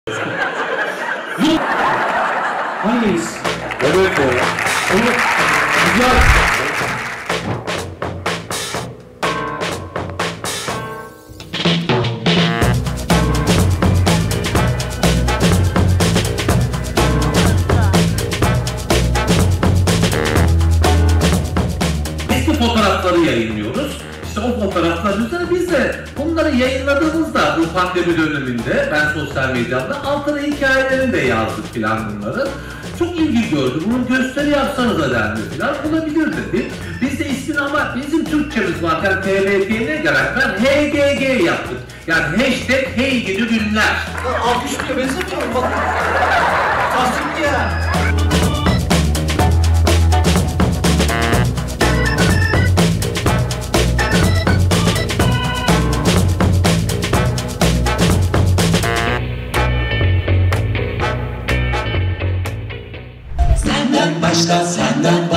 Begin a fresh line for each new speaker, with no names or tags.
Hangiyiz?
Evet o.
Onu... Güzel. Eski fotoğrafları yayınlıyoruz. İşte o fotoğraflar üzerine biz de bunları yayınladığımızda bu pandemi döneminde ben sosyal medyada altına hikayelerini de yazdık filan bunları. Çok ilgi gördü. Bunun gösteri yapsanıza dendi filan. Olabilir dedik. Biz de ismini ama bizim Türkçemiz varken TRT'ye beraber HGG yaptık. Yani hashtag hey gidi günler.
Alkışlıyor benzemiyor mu? Bak. Tasdik ya.
Senden başka, senden